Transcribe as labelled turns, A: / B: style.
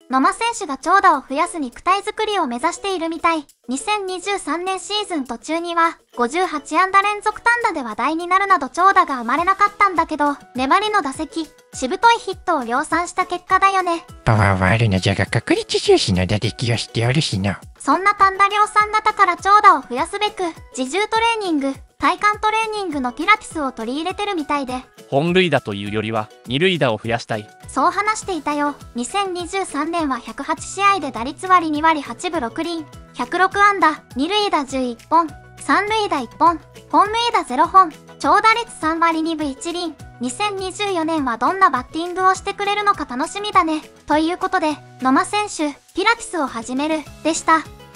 A: 野間選手が長打を増やす肉体作りを目指しているみたい。2023年シーズン途中には、58安打連続単打で話題になるなど長打が生まれなかったんだけど、粘りの打席、しぶといヒットを量産した結果だよね。
B: パワーはあるのじゃが確率重視の打撃をしておるしな。
A: そんな単打量産型から長打を増やすべく、自重トレーニング、体幹トレーニングのピラティスを取り入れてるみたいで、
C: 本塁打というよりは二塁打を増やしたい。
A: そう話していたよ。2023年は108試合で打率割2割8分6厘、106安打、二塁打11本、三塁打1本、本塁打0本、長打率3割2分1厘。2024年はどんなバッティングをしてくれるのか楽しみだね。ということで、野間選手、ピラティスを始める、でした。